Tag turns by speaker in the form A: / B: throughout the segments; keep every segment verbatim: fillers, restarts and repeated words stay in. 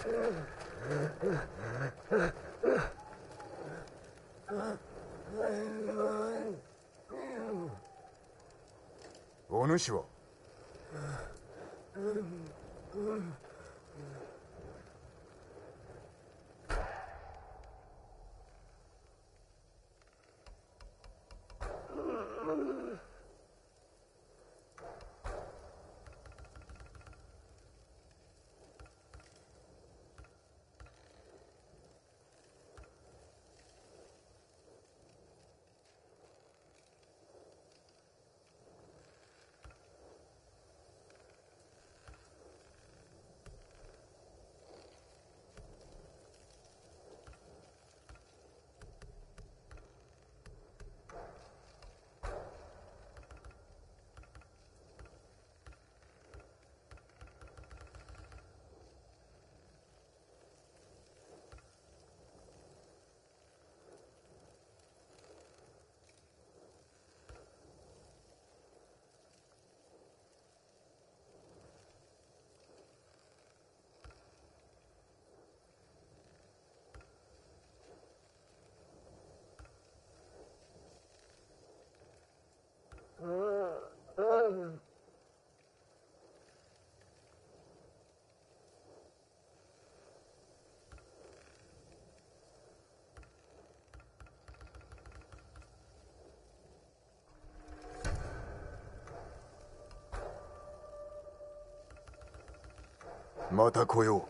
A: お主は？また来よう。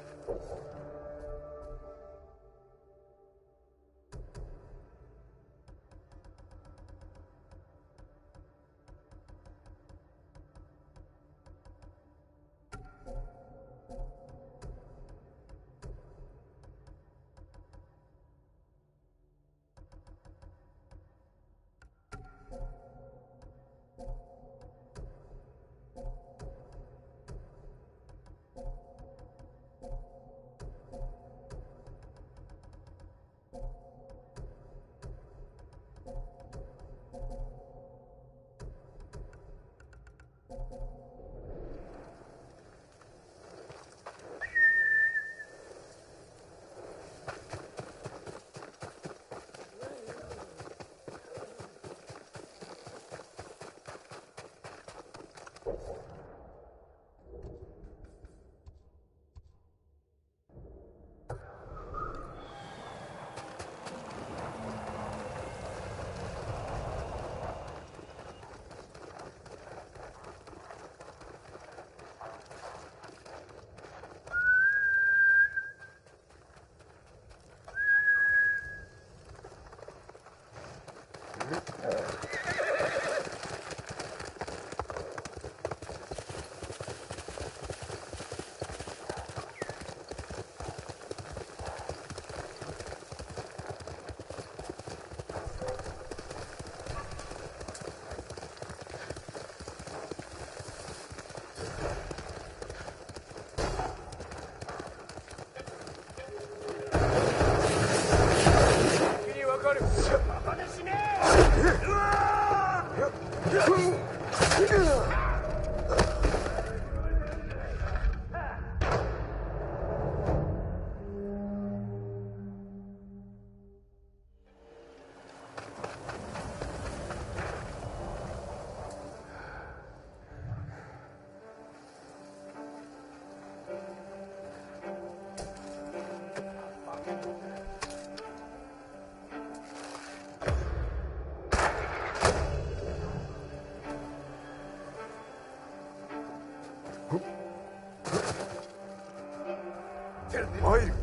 A: 参る。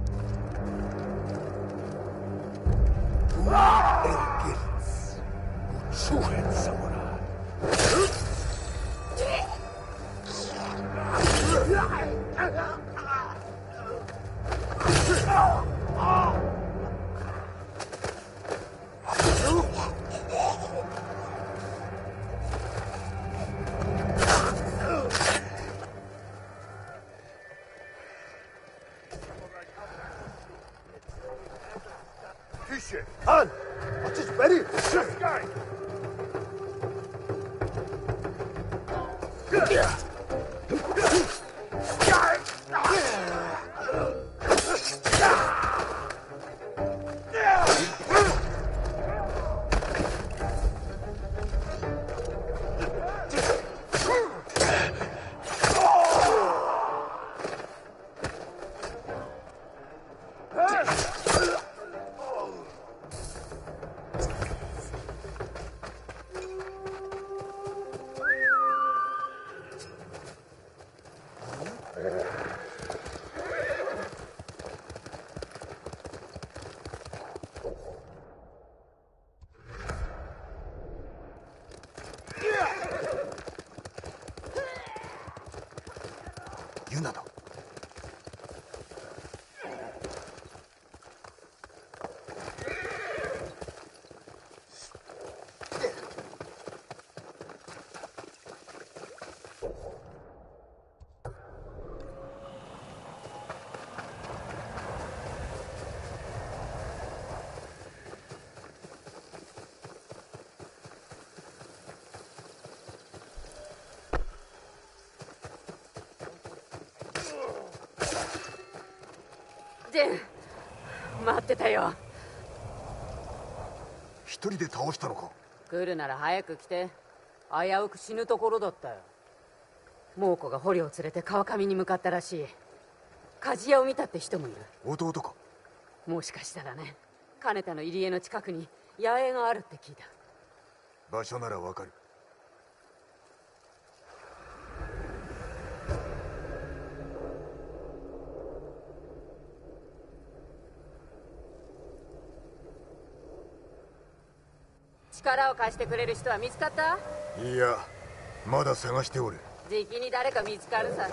B: Han! Wat is bij u? Kijk!
A: ユナだ。
C: ジェン、待ってたよ。
A: 一人で倒したのか。
C: 来るなら早く来て。危うく死ぬところだったよ。猛虎が捕虜を連れて川上に向かったらしい。鍛冶屋を見たって人もいる。
A: 弟か。
C: もしかしたらね。金田の入り江の近くに野営があるって聞いた。
A: 場所ならわかる。
C: 力を貸してくれる人は見つかった？
A: いや、まだ探しておる。
C: じきに誰か見つかるさ。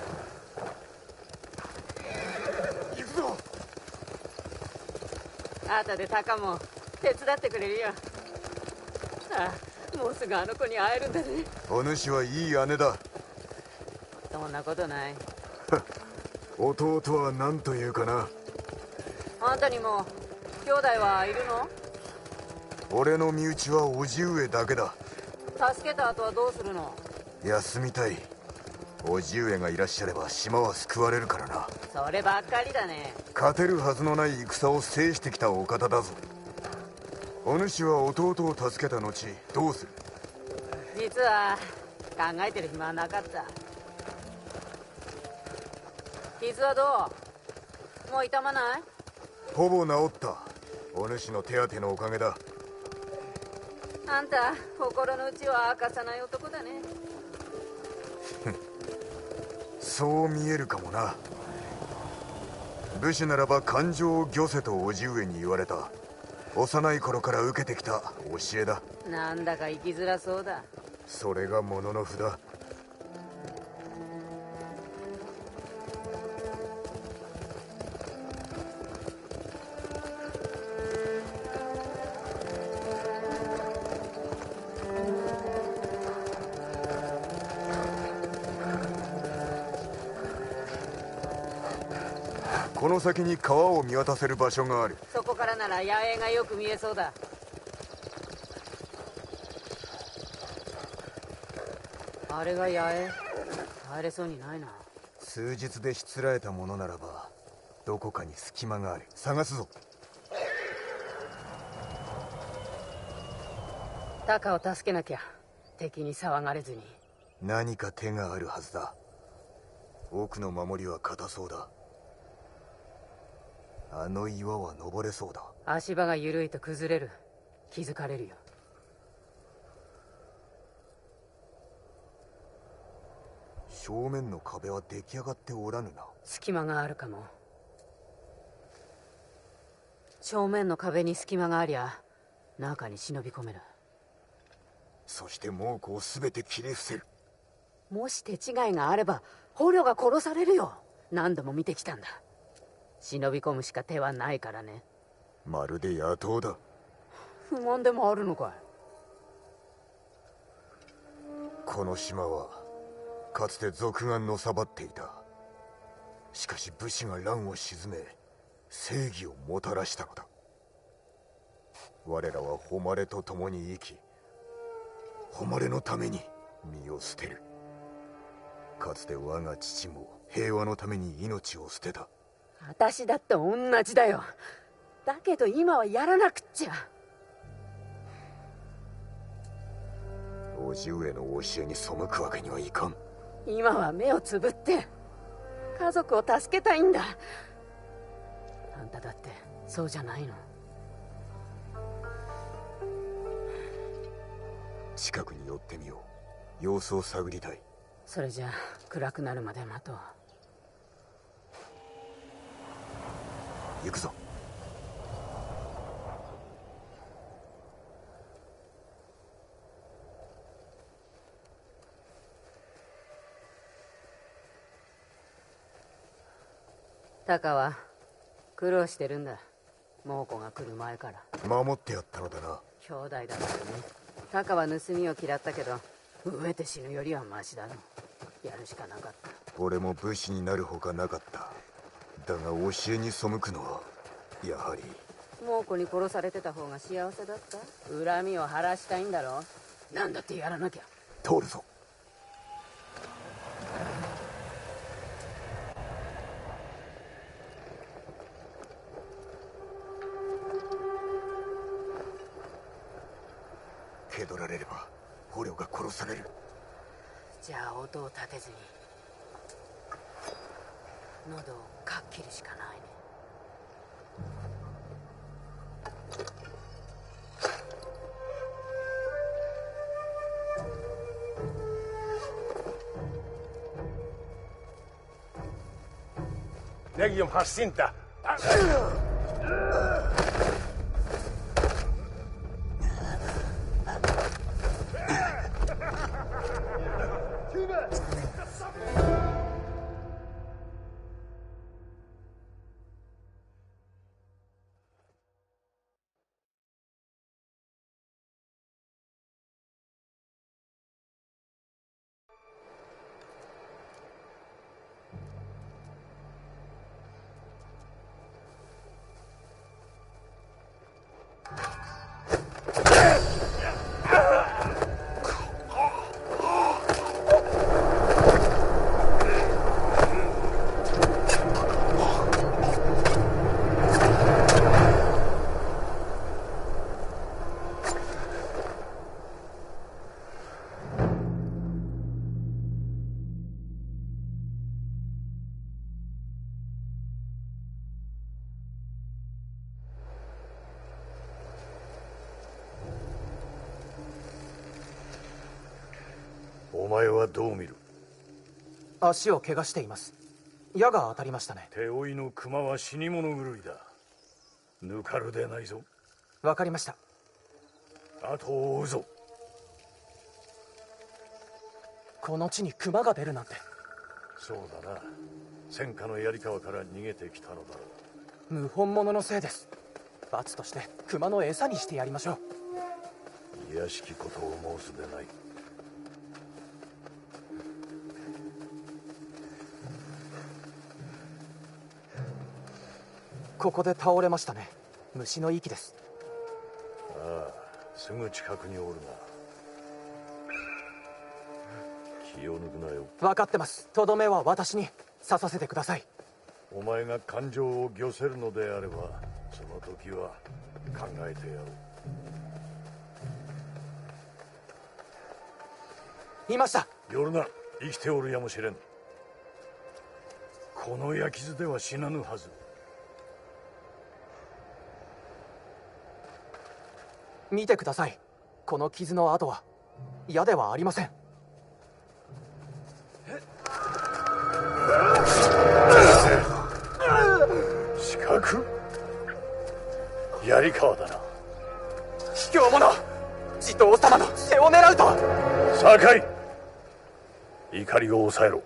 A: 行くぞ。
C: 後でタカも手伝ってくれるよ。ああ、もうすぐあの子に会えるんだね。
A: お主はいい姉だ。
C: そんなことない。
A: 弟は何というかな。
C: あんたにも兄弟はいるの？
A: 俺の身内は叔父上だけだ。
C: 助けた後はどうするの？
A: 休みたい。叔父上がいらっしゃれば島は救われるからな。
C: そればっかりだね。
A: 勝てるはずのない戦を制してきたお方だぞ。お主は弟を助けた後どうする？
C: 実は考えてる暇はなかった。傷はどう？もう痛まない？
A: ほぼ治った。お主の手当てのおかげだ。
C: あんた心の内は明かさない男だね。
A: そう見えるかもな。武士ならば感情を御せと叔父上に言われた。幼い頃から受けてきた教えだ。
C: なんだか生きづらそうだ。
A: それがものの札。この先に川を見渡せる場所がある。
C: そこからなら野営がよく見えそうだ。あれが野営？入れそうにないな。
A: 数日でしつらえたものならばどこかに隙間がある。探すぞ。
C: タカを助けなきゃ。敵に騒がれずに。
A: 何か手があるはずだ。奥の守りは固そうだ。あの岩は登れそうだ。
C: 足場が緩いと崩れる。気づかれるよ。
A: 正面の壁は出来上がっておらぬな。
C: 隙間があるかも。正面の壁に隙間がありゃ中に忍び込める。
A: そして猛虎を全て切り伏せる。
C: もし手違いがあれば捕虜が殺されるよ。何度も見てきたんだ。忍び込むしか手はないからね。
A: まるで野党だ。
C: 不満でもあるのかい？
A: この島はかつて賊がのさばっていた。しかし武士が乱を鎮め正義をもたらしたのだ。我らは誉れと共に生き、誉れのために身を捨てる。かつて我が父も平和のために命を捨てた。
C: 私だって同じだよ。だけど今はやらなくっちゃ。
A: 叔父上の教えに背くわけにはいかん。
C: 今は目をつぶって家族を助けたいんだ。あんただってそうじゃないの？
A: 近くに寄ってみよう。様子を探りたい。
C: それじゃあ暗くなるまで待とう。
A: 行くぞ。
C: タカは苦労してるんだ。猛虎が来る前から。
A: 守ってやったのだな。
C: 兄弟だからね。タカは盗みを嫌ったけど、飢えて死ぬよりはマシだろ。やるしかなかった。
A: 俺も武士になるほかなかった。だが教えに背くのはやはり
C: 猛虎に殺されてた方が幸せだった。恨みを晴らしたいんだろ。なんだってやらなきゃ。
A: 通るぞ。蹴取られれば捕虜が殺される。
C: じゃあ音を立てずに喉をかっ切るしかないね。
B: نجم حسنت تيمة お前はどう見る？
D: 足を怪我しています。矢が当たりましたね。
B: 手負いの熊は死に物狂いだ。抜かるでないぞ。
D: わかりました。
B: 後を追うぞ。
D: この地に熊が出るなんて。
B: そうだな。戦火の槍川から逃げてきたのだろ
D: う。謀反者のせいです。罰として熊の餌にしてやりましょ
B: う。いやしきことを申すでない。
D: ここで倒れましたね。虫の息です。
B: ああ、すぐ近くにおるな。気を抜くなよ。
D: 分かってます。とどめは私に刺させてください。
B: お前が感情を御せるのであれば、その時は考えてやろ
D: う。いました。
B: 寄るな。生きておるやもしれん。この焼き傷では死なぬはず。
D: 見てください。この傷の跡は矢ではありません。
B: 四角？槍川だな。
D: 卑怯者！地頭様の背を狙うとは。
B: 酒井、怒りを抑えろ。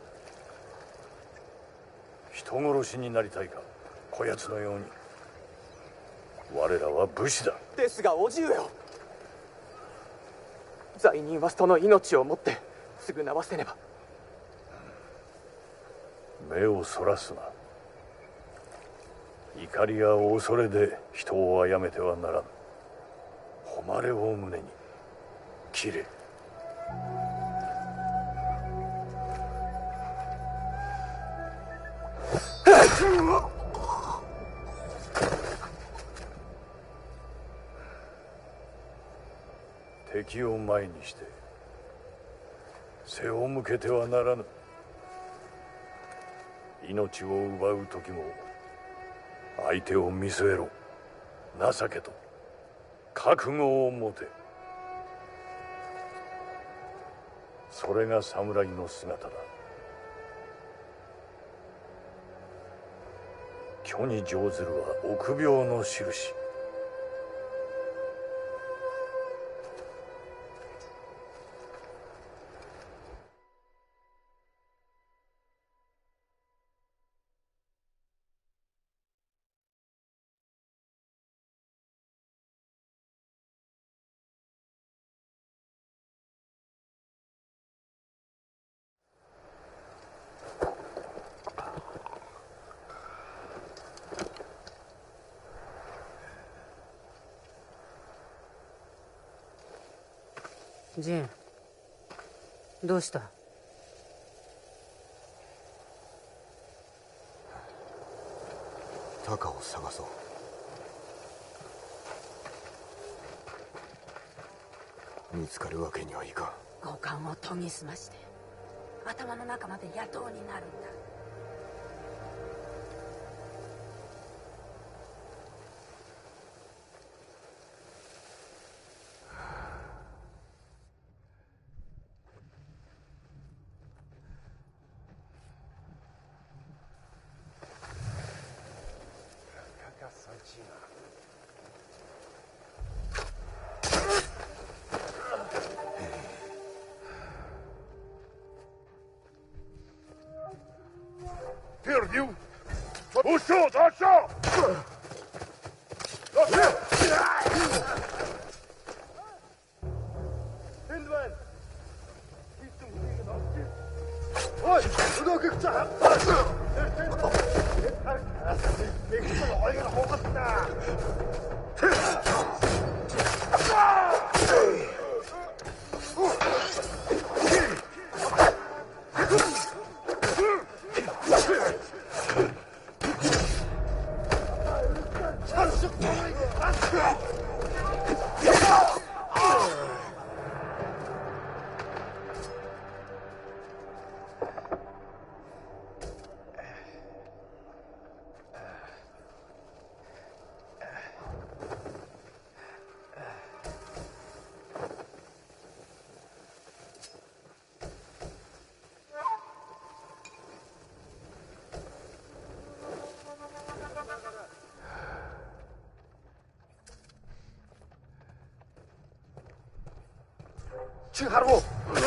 B: 人殺しになりたいか、こやつのように。我らは武士だ。
D: ですがお重よ、罪人はその命をもって償わせねば。
B: 目をそらすな。怒りや恐れで人を殺めてはならぬ。誉れを胸に切れ。敵を前にして背を向けてはならぬ。命を奪う時も相手を見据えろ。情けと覚悟を持て。それが侍の姿だ。虚に乗ずるは臆病の印。
C: ジン、どうした？
A: タカを探そう。見つかるわけにはいかん。
C: 五感を研ぎ澄まして頭の中まで野党になるんだ。
B: Perdiu! Puxou, achou! Hindwen! Oi, 누가 그 차! 내가 어디가 먹었다! 칭하라고!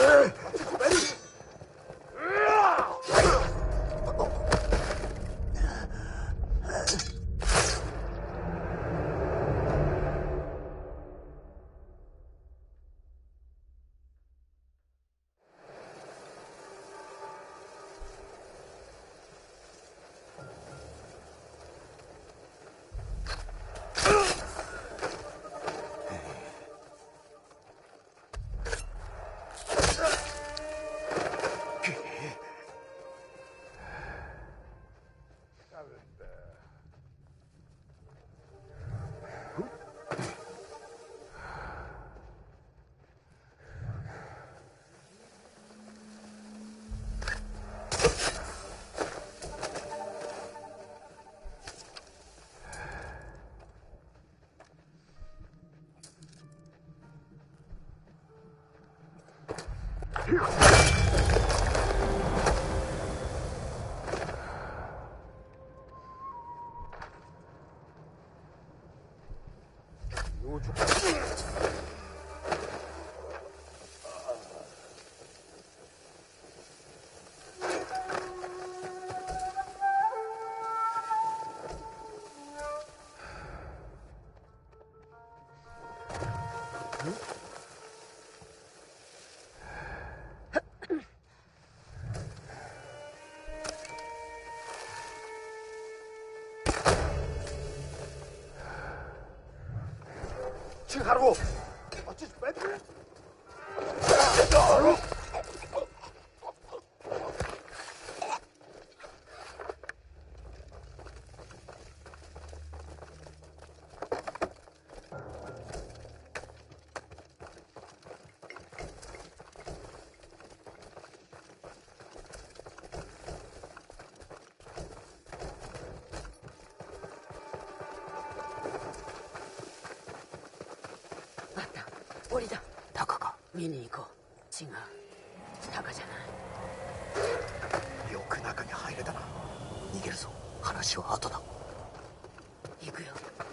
B: 칭하라고! 어찌 왜 그래?
C: 檻だ。
A: タカか。
C: 見に行こう。違う、タカじゃない。
A: よく中に入れたな。逃げるぞ。話は後だ。
C: 行くよ。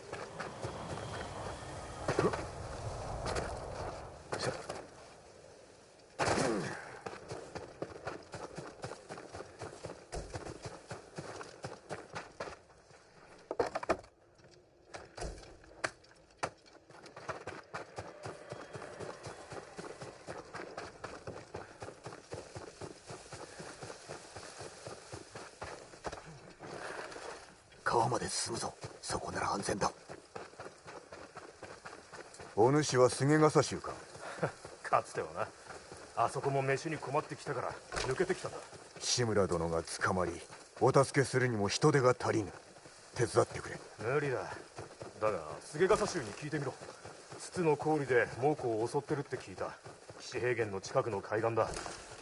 A: 川まで進むぞ。そこなら安全だ。お主は菅笠衆か。
E: かつてはな。あそこも飯に困ってきたから抜けてきたんだ。
A: 志村殿が捕まりお助けするにも人手が足りぬ。手伝ってくれ。
E: 無理だ。だが菅笠衆に聞いてみろ。筒の氷で猛虎を襲ってるって聞いた。岸平原の近くの海岸だ。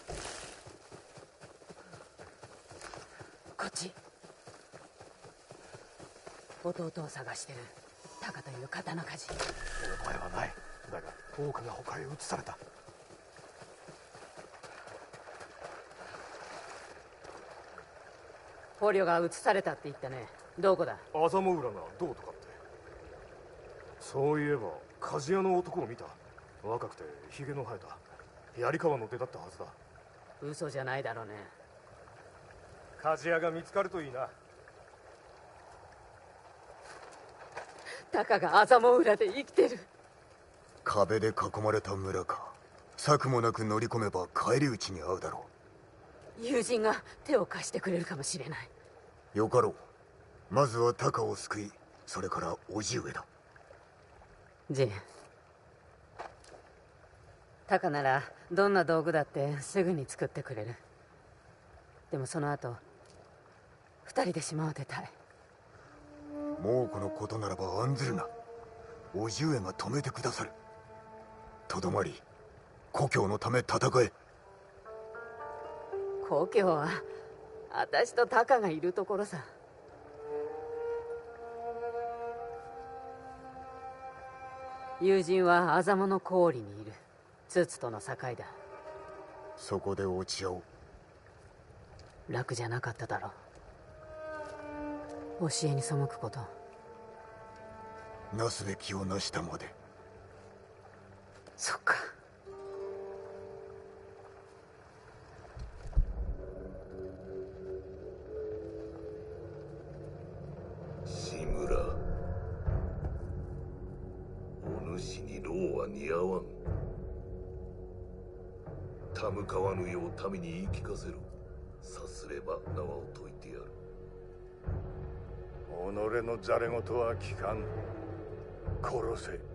C: こっち。弟を探してるタカという刀鍛冶。
E: お前はない。だが多くが他へ移された。
C: 捕虜が移されたって言ったね。どこだ？
E: 麻も浦がどうとかって。そういえば鍛冶屋の男を見た。若くてヒゲの生えた槍川の出だったはずだ。
C: 嘘じゃないだろうね。
E: 鍛冶屋が見つかるといいな。
C: タカが麻も浦で生きてる。
A: 壁で囲まれた村か。策もなく乗り込めば返り討ちに遭うだろ
C: う。友人が手を貸してくれるかもしれない。
A: よかろう。まずはタカを救い、それから叔父上だ。
C: ジン、タカならどんな道具だってすぐに作ってくれる。でもその後二人で島を出たい。
A: 猛虎のことならば案ずるな。叔父上が止めてくださる。とどまり故郷のため戦え。
C: 故郷は私とタカがいるところさ。友人はアザモの氷にいる。ツツとの境だ。
A: そこで落ち合おう。
C: 楽じゃなかっただろう。教えに背くこと。
A: なすべきをなしたまで。
C: そっか。
F: 志村、お主に労は似合わん。手向かわぬよう民に言い聞かせろ。さすれば縄を解いてやる。
B: 己のざれ言は聞かん。殺せ。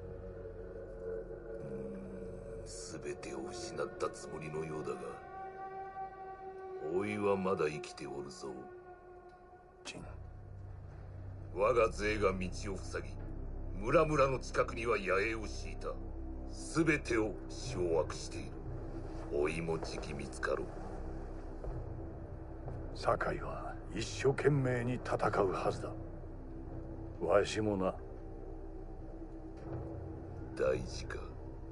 F: すべてを失ったつもりのようだが、おいはまだ生きておるぞ。
B: ジン。
F: 我が勢が道を塞ぎ、村々の近くには野営を敷いた。すべてを掌握している。おいもじき見つかろう。
B: 堺は一生懸命に戦うはずだ。わしもな。
F: 大事か。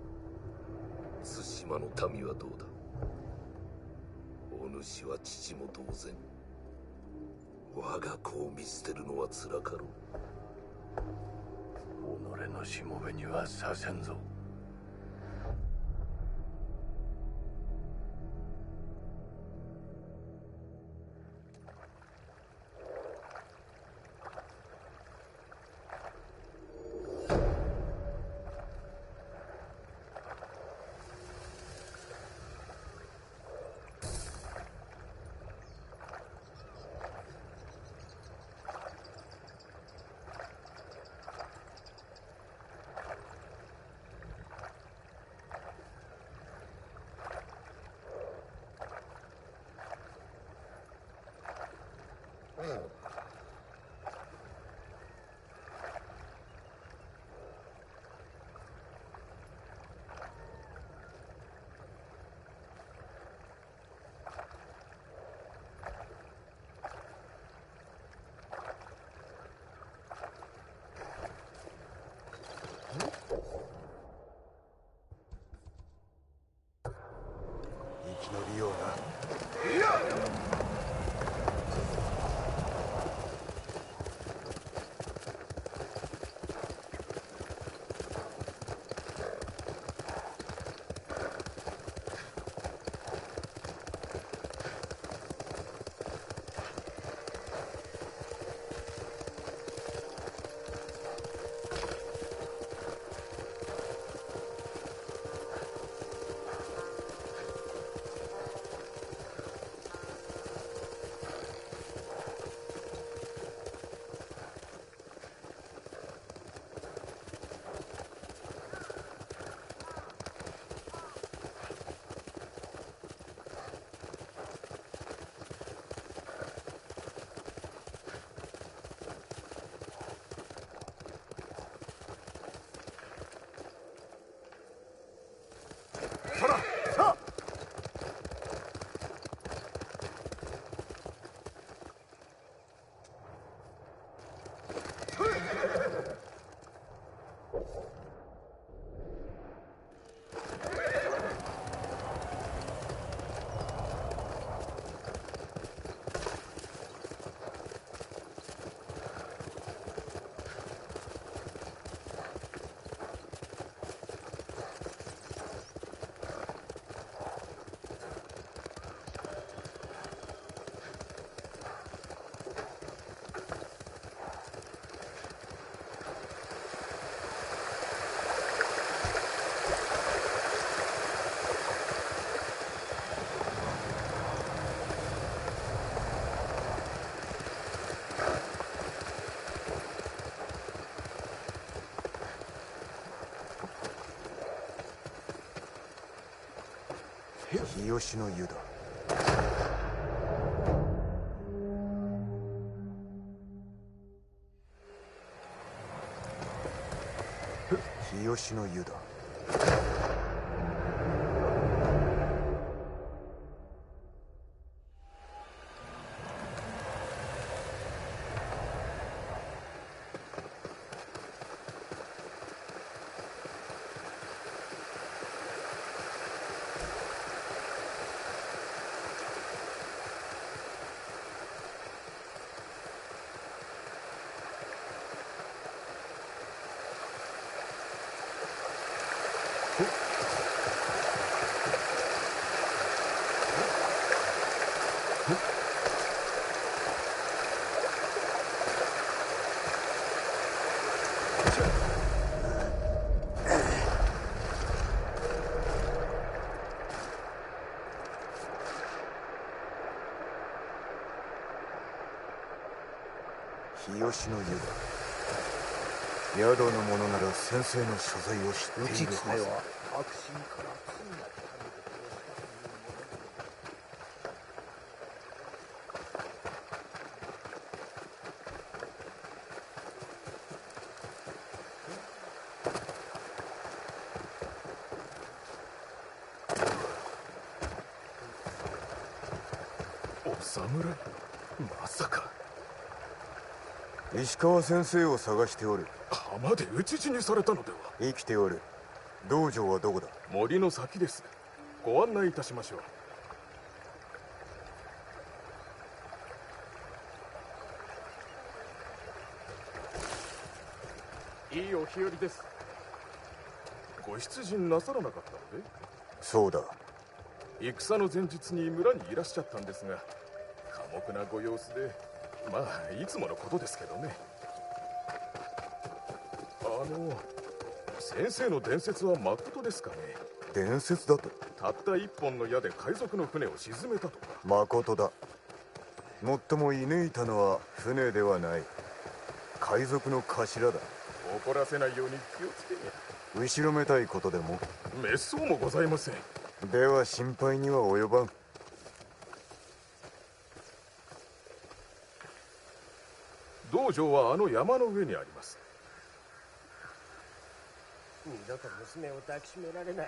F: 対馬の民はどうだ。お主は父も同然。我が子を見捨てるのは辛かろう。
B: 己のしもべにはさせんぞ。
A: 生き延びような。
E: さらさあ。
A: 日吉の湯だ。日吉の湯だ。日吉の湯だ。宿の者なら先生の所在を知っているはず。
F: 悪心から罪なき
E: お侍、まさか。
A: 石川先生を探しておる。
E: 浜で討ち死にされたのでは。
A: 生きておる。道場はどこだ？
E: 森の先です。ご案内いたしましょう。いいお日和です。ご出陣なさらなかったので？
A: そうだ。
E: 戦の前日に村にいらっしゃったんですが、寡黙なご様子で、まあいつものことですけどね。あの先生の伝説はまことですかね？
A: 伝説だと？
E: たった一本の矢で海賊の船を沈めたとか。
A: まことだ。もっとも射抜いたのは船ではない、海賊の頭だ。
E: 怒らせないように気をつけに。
A: 後ろめたいことでも？
E: 滅相もございません。
A: では心配には及ばん。
E: 道場はあの山の上にあります。
G: 二度と娘を抱きしめられない。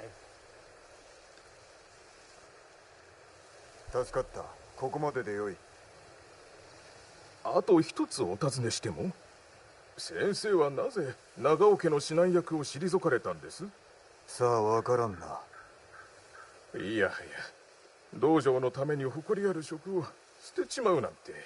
A: 助かった。ここまででよい。
E: あと一つお尋ねしても？先生はなぜ長尾家の指南役を退かれたんです？
A: さあわからんな。
E: いやいや、道場のために誇りある職を捨てちまうなんて。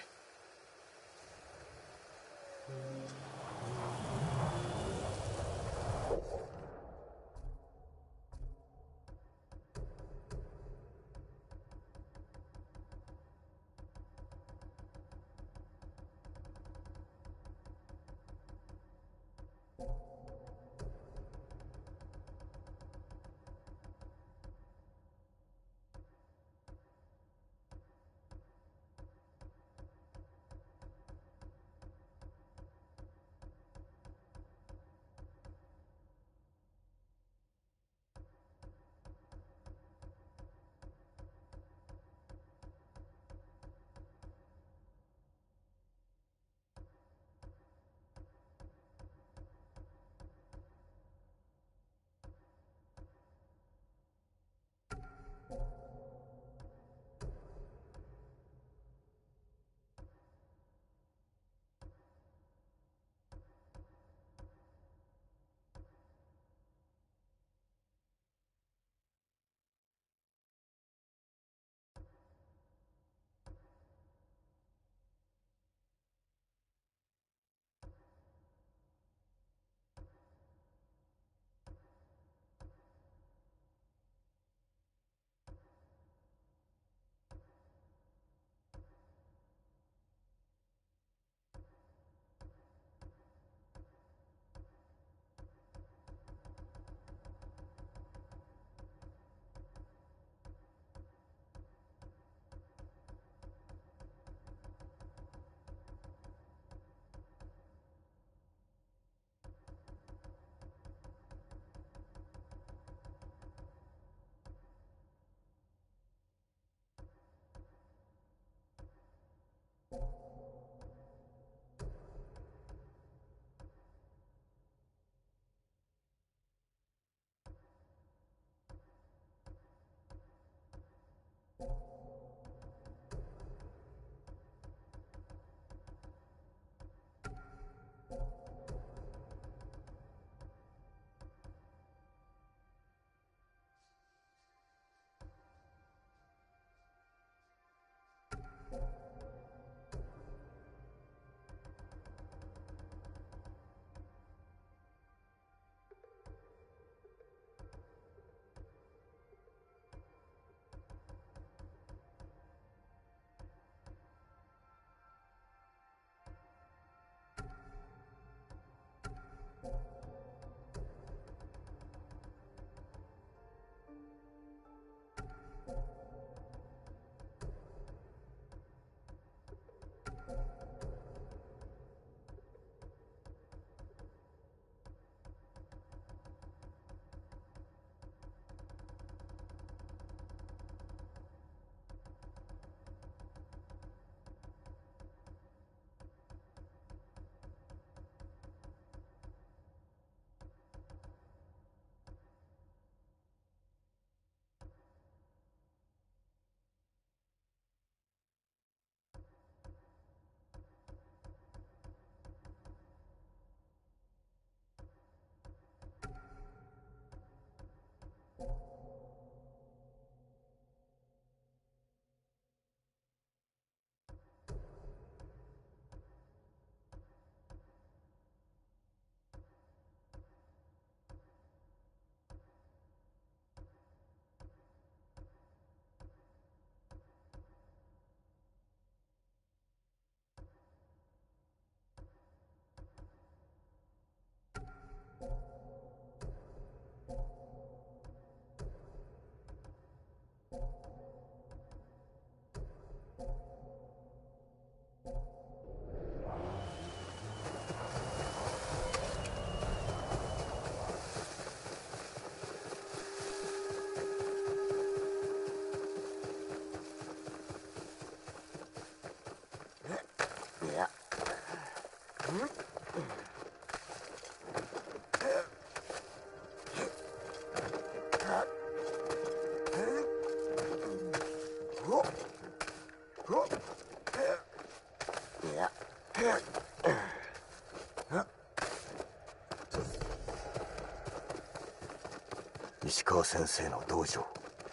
A: 石川先生の道場。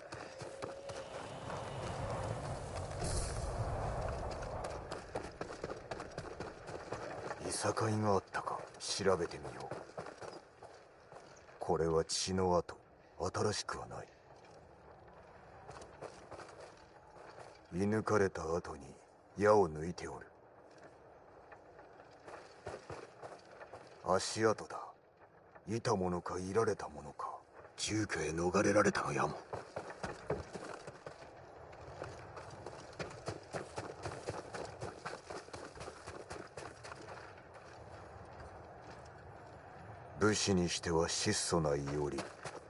A: いさかいがあったか調べてみよう。これは血の跡、新しくはない。射抜かれた後に矢を抜いておる。足跡だ。いたものかいられたものか。住居へ逃れられたのやも。武士にしては質素ないおり。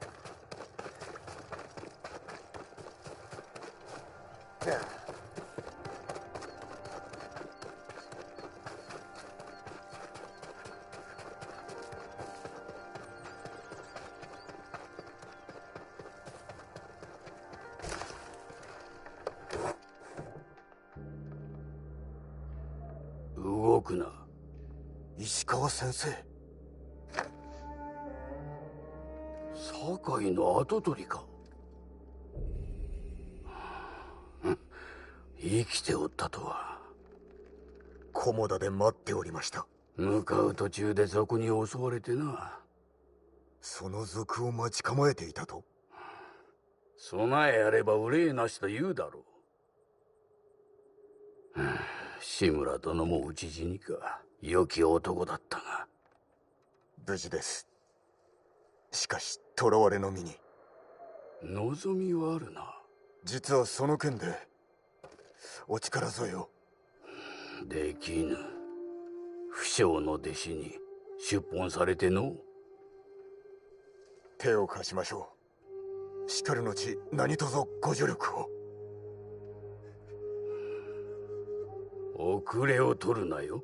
H: 動くな。
A: 石川先生。
H: 酒井の跡取りか。生きておったとは。
A: 菰田で待っておりました。
H: 向かう途中で賊に襲われてな。
A: その賊を待ち構えていたと。
H: 備えあれば憂いなしと言うだろう。志村殿も討ち死にか。良き男だったが。
A: 無事です。しかし囚われの身に
H: 望みはあるな。
A: 実はその件でお力添えを。
H: できぬ。不肖の弟子に出奔されての。
A: 手を貸しましょう。しかる後何卒ご助力を。
H: 遅れを取るなよ。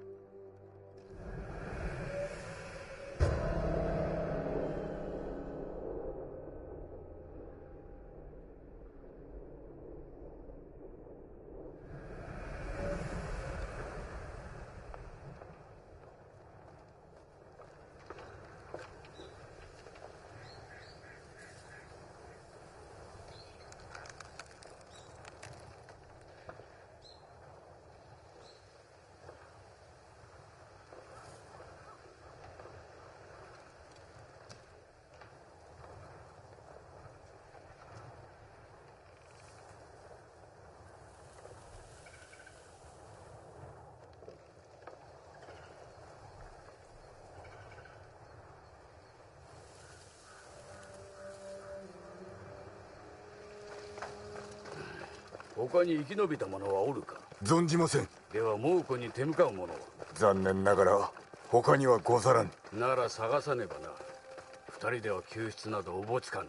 H: 他に生き延びた者はおるか。
A: 存じません。
H: では猛虎に手向かう者は。
A: 残念ながら他にはござらん。
H: なら探さねばな。二人では救出などおぼつかぬ。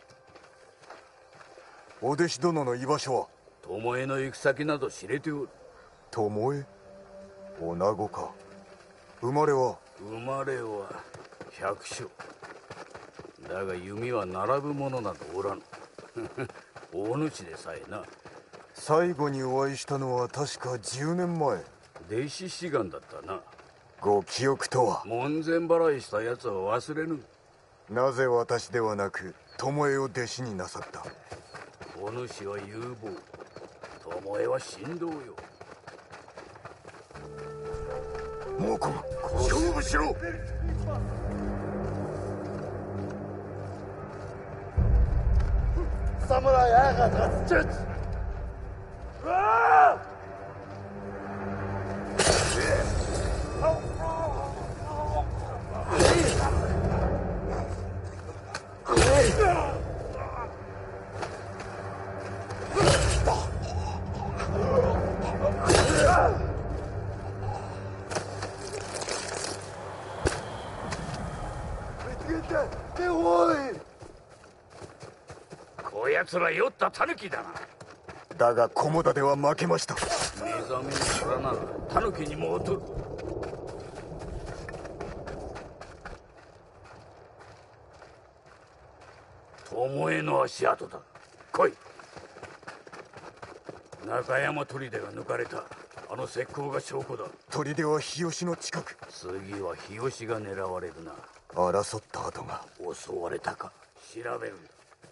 A: お弟子殿の居場所は。
H: 巴の行く先など知れておる。
A: 巴？女子か。生まれは。
H: 生まれは百姓だが弓は並ぶ者などおらぬ。大主でさえな。
A: 最後にお会いしたのは確かじゅうねんまえ。
H: 弟子志願だったな。
A: ご記憶とは。
H: 門前払いした奴は忘れぬ。
A: なぜ私ではなく巴を弟子になさった。
H: お主は有望、巴は神道よ。
A: 猛虎、勝負しろ。
G: 侍綾方術。うわあ！
H: こやつら酔った狸だな。
A: だが菰田では負けました。
H: 目覚めの虎なら狸にも劣る。 巴の足跡だ。来い。中山砦が抜かれた。あの石膏が証拠だ。
A: 砦は日吉の近く。
H: 次は日吉が狙われるな。
A: 争った跡が。
H: 襲われたか調べるんだ。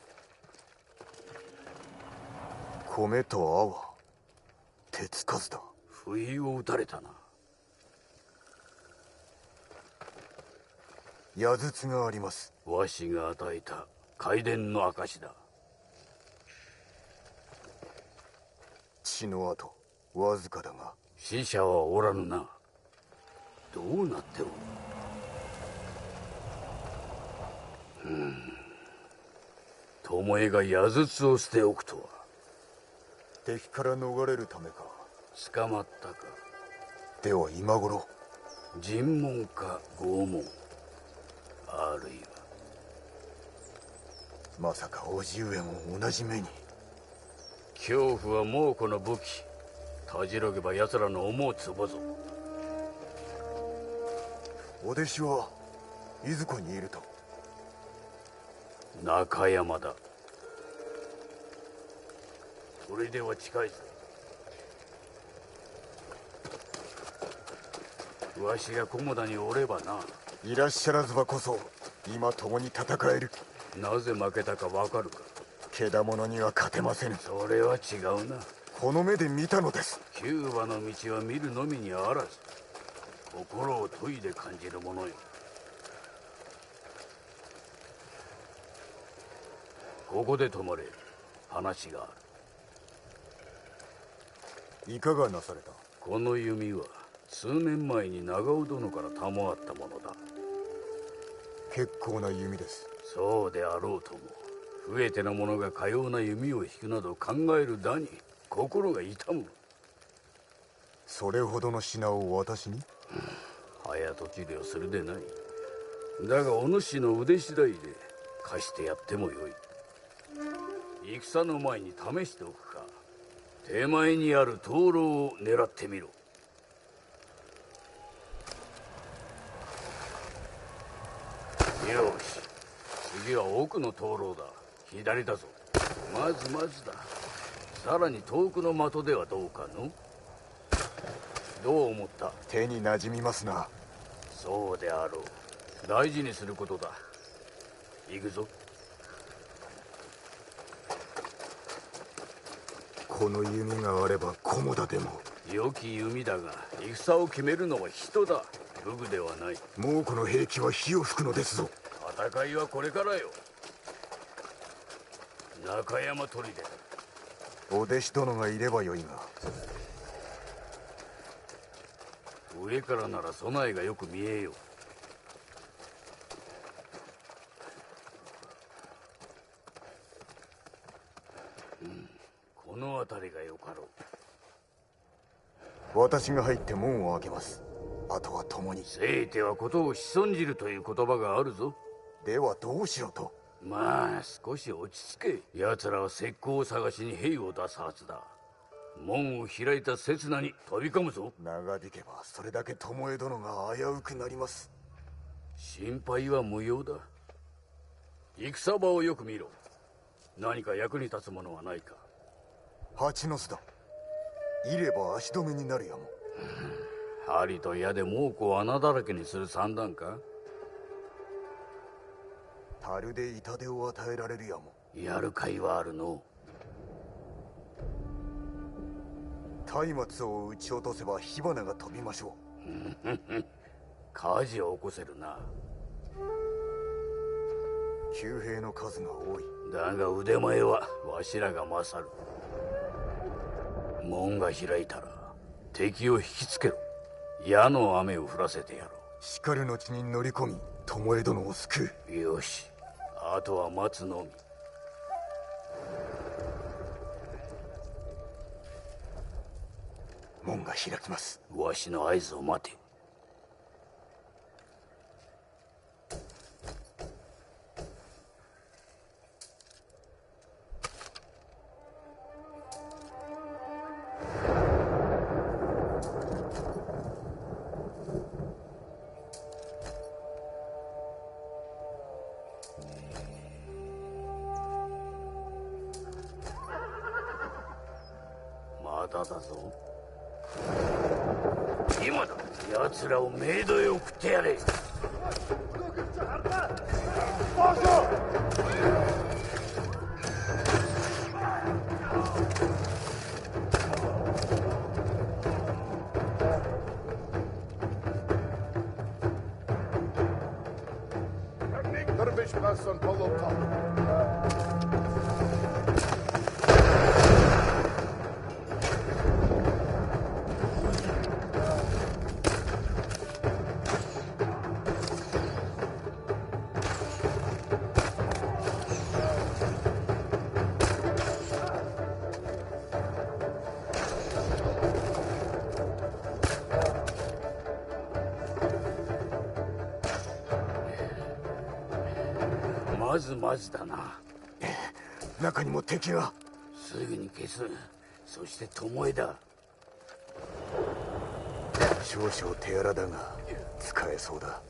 A: 米と泡、手つかずだ。
H: 不意を打たれたな。
A: 矢筒があります。
H: わしが与えた開殿の証だ。
A: 血の跡わずかだが。
H: 死者はおらぬな。どうなっておる。うん巴が矢筒を捨ておくとは。
A: 敵から逃れるためか。
H: 捕まったか。
A: では今頃
H: 尋問か拷問、あるいは
A: まさか叔父上も同じ目に。
H: 恐怖は猛虎の武器。たじろげば奴らの思うつぼぞ。
A: お弟子はいずこにいると。
H: 中山だ。砦は近いぞ。わしが菰田におればな。
A: いらっしゃらずばこそ今共に戦える。
H: なぜ負けたかわかるか。
A: けだものには勝てませぬ。
H: それは違うな。
A: この目で見たのです。
H: キューバの道は見るのみにあらず、心を研いで感じるものよ。ここで止まれ。話があ
A: る。いかがなされた。
H: この弓は数年前に長尾殿から賜ったものだ。
A: 結構な弓です。
H: そうであろうとも、増えての者がかような弓を引くなど考えるだに心が痛む。
A: それほどの品を私に。
H: 早とちりをするでない。だがお主の腕次第で貸してやってもよい。戦の前に試しておくか。手前にある灯籠を狙ってみろ。よし、次は奥の灯籠だ。左だぞ。まずまずだ。さらに遠くの的ではどうかの。どう思った。
A: 手に馴染みますな。
H: そうであろう。大事にすることだ。行くぞ。
A: この弓があれば菰田でも。
H: 良き弓だが戦を決めるのは人だ。武具ではない。
A: 猛虎の兵器は火を吹くのですぞ。
H: 戦いはこれからよ。中山砦だ。
A: お弟子殿がいればよいが。
H: 上からなら備えがよく見えよう。うん、この辺りがよかろ
A: う。私が入って門を開けます。あとは共に。
H: せいてはことを仕損じるという言葉があるぞ。
A: ではどうしろと。
H: まあ少し落ち着け。奴らは石膏を探しに兵を出すはずだ。門を開いた刹那に飛び込むぞ。
A: 長引けばそれだけ巴殿が危うくなります。
H: 心配は無用だ。戦場をよく見ろ。何か役に立つものはないか。
A: 蜂の巣だ。いれば足止めになるやも。
H: 針と矢で猛虎を穴だらけにする算段か。
A: 樽で痛手を与えられるやも。
H: やるかいはあるの。
A: 松明を撃ち落とせば火花が飛びましょ
H: う。火事を起こせるな。
A: 旧兵の数が多い。
H: だが腕前はわしらが勝る。門が開いたら敵を引きつけろ。矢の雨を降らせてやろう。
A: しかる後に乗り込み巴殿を救
H: う。よし、あとは待つのみ。
A: 門が開きます。
H: わしの合図を待て。 だぞ。今だ、奴らをメイドへ送ってやれ。
G: Dervish pass on Polo Top.
H: まずまずだな。
A: 中にも敵が。
H: すぐに消す。そして巴だ。
A: 少々手荒だが使えそうだ。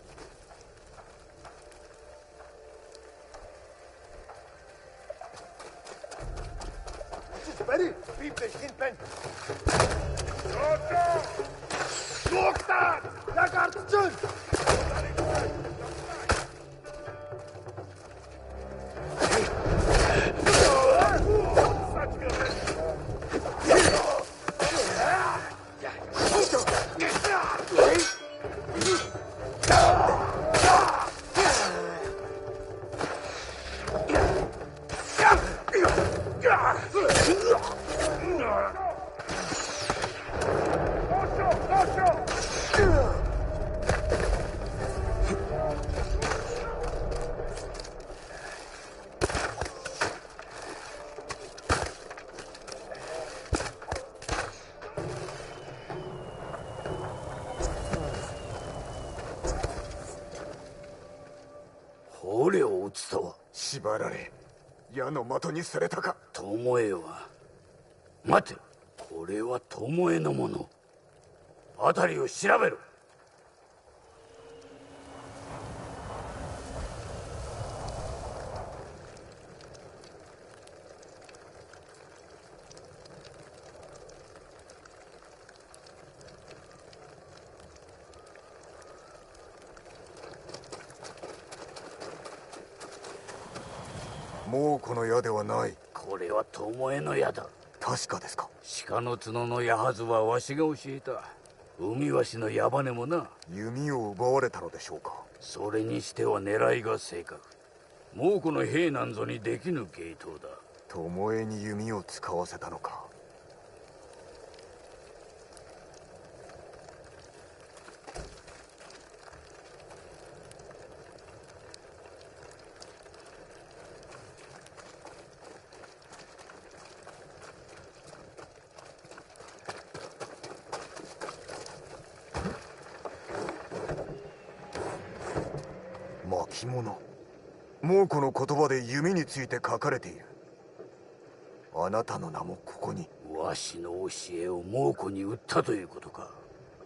H: 捕虜を撃つとは。
A: 縛られ矢の的にされたか。
H: 巴は。待て、これは巴のもの。辺りを調べろ。
A: もうこの矢ではない。
H: これは巴の矢だ。
A: 確かですか。
H: 鹿の角の矢はずはわしが教えた。海わしの矢羽もな。
A: 弓を奪われたのでしょうか。
H: それにしては狙いが正確。猛虎の兵なんぞにできぬ芸当だ。
A: 巴に弓を使わせたのか。巻物。猛虎の言葉で弓について書かれている。あなたの名もここに。
H: わしの教えを猛虎に売ったということか。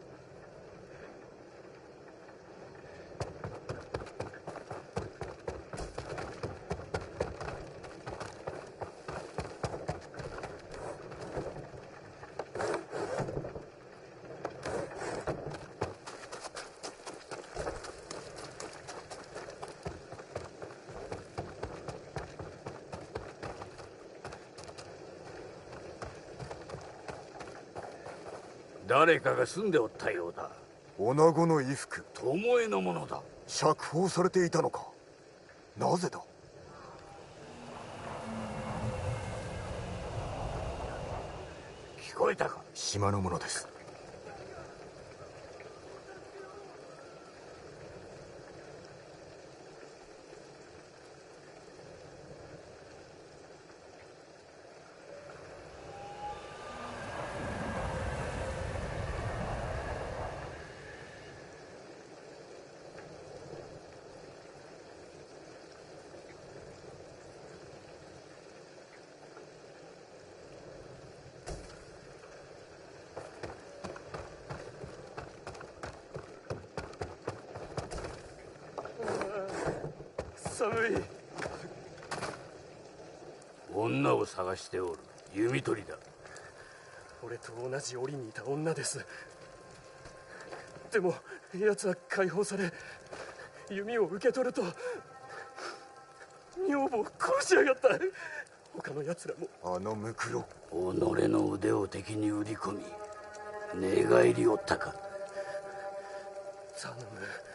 H: 誰かが住んでおったようだ。
A: 女子の衣服。
H: 巴のものだ。
A: 釈放されていたのか。なぜだ。
H: 聞こえたか。
A: 島のものです。
E: 寒い。
H: 女を探しておる。弓取りだ。
E: 俺と同じ檻にいた女です。でも奴は解放され弓を受け取ると女房を殺しやがった。他の奴らも。
A: あのムクロ、
H: 己の腕を敵に売り込み寝返りおったか。
E: 頼む、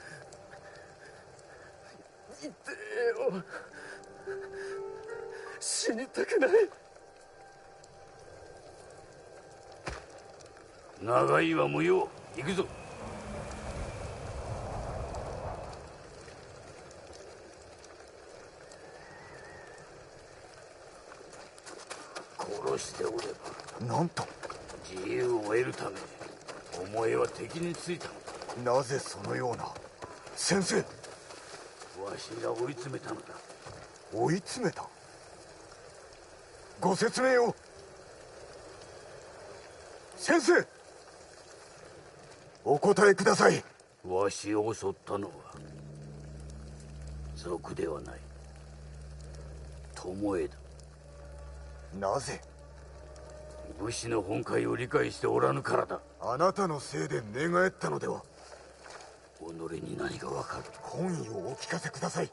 E: 痛えよ。死にたくない。
H: 長いは無用。行くぞ。殺しておれば
A: なんと。
H: 自由を得るためお前は敵についたのだ。
A: なぜそのような。先生。
H: わしが追い詰めたのだ。
A: 追い詰めた。ご説明を。先生、お答えください。
H: わしを襲ったのは賊ではない、巴だ。
A: なぜ。
H: 武士の本懐を理解しておらぬからだ。
A: あなたのせいで寝返ったのでは。
H: 己に何がわかる。
A: 本意をお聞かせください。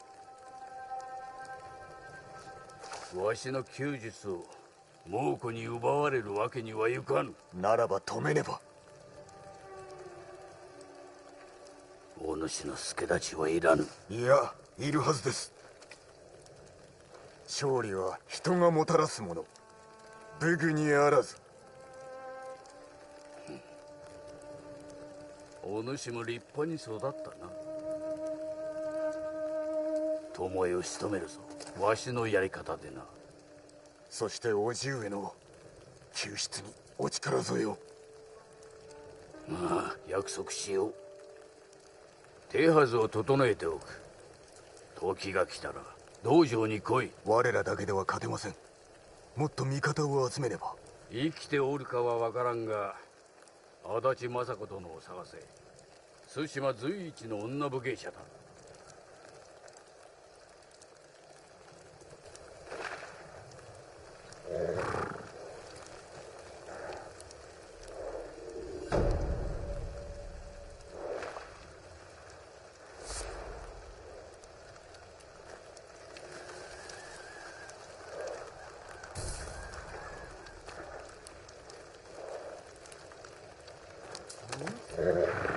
H: わしの弓術を猛虎に奪われるわけにはいかぬ。
A: ならば止めねば。
H: お主の助太刀はいらぬ。
A: いや、いるはずです。勝利は人がもたらすもの、武具にあらず。
H: お主も立派に育ったな。巴を仕留めるぞ、わしのやり方でな。
A: そして叔父上の救出にお力添えを。
H: まあ約束しよう。手はずを整えておく。時が来たら道場に来い。
A: 我らだけでは勝てません。もっと味方を集めねば。
H: 生きておるかは分からんが、足立政子殿を探せ。対馬随一の女武芸者だ。
A: お